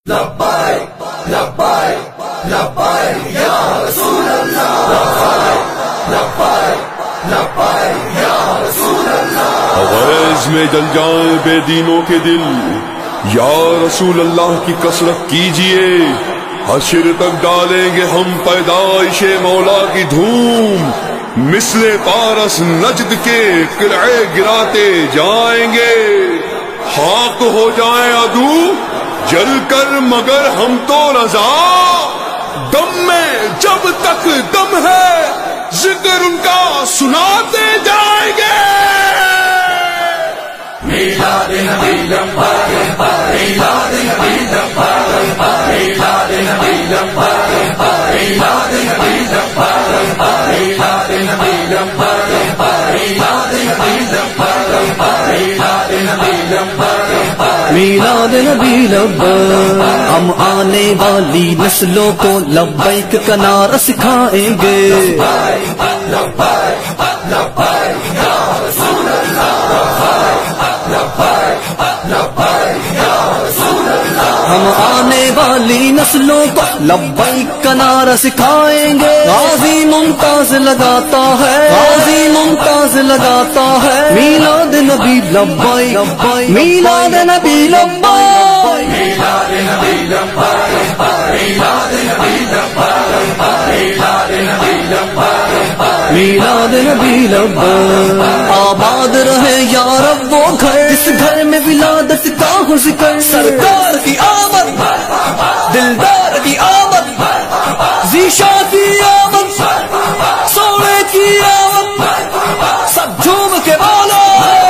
لبیک لبیک لبیک یا رسول اللہ، لبیک لبیک یا رسول اللہ۔ عویز میں جل جائیں بے دینوں کے دل، یا رسول اللہ کی کثرت کیجئے، حشر تک ڈالیں گے ہم پیدائش مولا کی دھوم، مثل پارس نجد کے قلعے گراتے جائیں گے، خاک ہو جائیں عدو جل کر مگر ہم تو رضا، دم میں جب تک دم ہے ذکر ان کا سناتے جائیں گے۔ میلاد نبی لبیک، میلاد نبی لبیک، میلاد نبی لبیک، میلاد نبی لبیک، میلاد نبی لبیک، میلاد نبی لبیک، میلاد نبی لبیک، میلاد نبی لبیک، ہم آنے والی نسلوں کو لبیک کا نعرہ سکھائیں گے۔ لبیک لبیک لبیک یا رسول اللہ، لبیک لبیک یا رسول اللہ۔ ہم آنے والی نسلوں کو لبیک کا نعرہ سکھائیں گے۔ غازی ممتاز لگاتا ہے، غازی ممتاز لگاتا ہے، میلاد نبی لبیک، میلاد نبی لبیک، میلاد نبی لبیک، میلاد نبی لبیک، میلاد نبی لبیک، میلاد نبی لبیک۔ آباد رہے یا رب وہ گھر، اس گھر میں ولادت کا ہو ذکر، سرکار کی آمد، دلدار کی آمد، ذیشا کی آمد، سونے کی آمد، سب جھوم کے بولو۔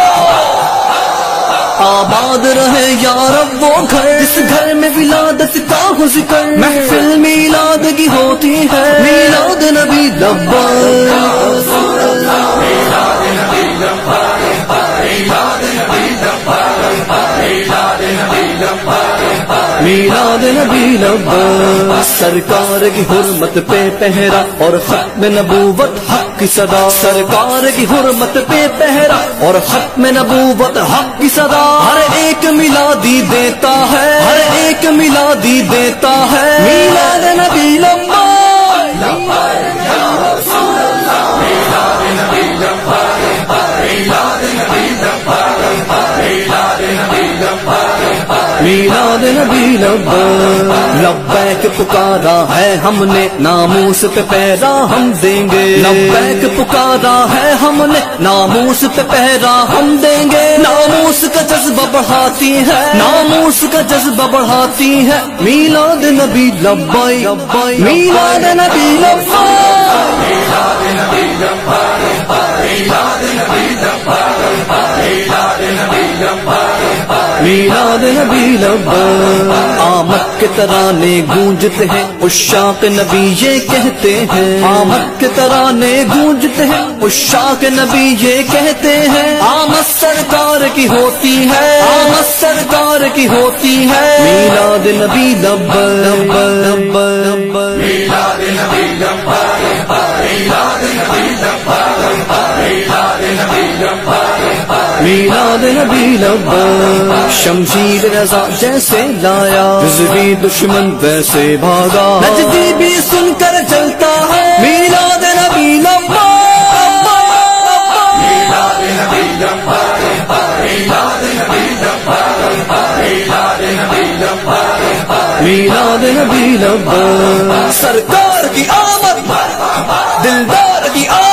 آباد رہے یا رب وہ گھر، اس گھر میں ولادت کا ہو ذکر، محفل میلاد کی ہوتی ہے، میلاد نبی لبیک، میلاد نبی لبیک، میلاد نبی لبیک، میلاد نبی لبیک، میلاد نبی لبیک۔ سرکار کی حرمت پہ پہرا اور ختم نبوت حق کی صدا، سرکار کی حرمت پہ پہرا اور ختم نبوت حق کی صدا، ہر ایک میلادی دیتا ہے، ہر ایک میلادی دیتا ہے، میلاد نبی لبیک، لبیک یا رسول اللہ، میلاد نبی لبیک، میلاد نبی لبیک، میلاد نبی لبیک، میلاد نبی لبیک، لبیک پکارا ہے ہم نے، ناموس پہ پہرا ہم دیں گے، لبیک پکارا ہے ہم نے، ناموس پہ پہرا ہم دیں گے، ناموس کا جذبہ بڑھاتی ہے، ناموس کا جذبہ بڑھاتی ہے، میلاد نبی لبیک، میلاد نبی لبیک، میلاد نبی لبیک، میلاد نبی لبیک، میلاد نبی لبیک، میلاد نبی لبیک۔ آمد کے ترانے گونجتے ہیں عشاق نبی یہ کہتے ہیں، آمد کے ترانے گونجتے ہیں عشاق نبی یہ کہتے ہیں، آمد سرکار کی ہوتی ہے، آمد سرکار کی ہوتی ہے، میلاد نبی لبیک، میلاد نبی لبیک، میلاد نبی لبیک، میلاد نبی لبیک، میلاد نبی لبیک۔ شمشیر رضا جیسے لایا، جزوی دشمن ویسے بھاگا، نجدی بھی سن کر چلتا ہے، میلاد نبی لبیک، میلاد نبی لبیک، میلاد نبی لبیک، میلاد نبی لبیک، میلاد نبی لبیک۔ سرکار کی آمد، دلدار کی آمد،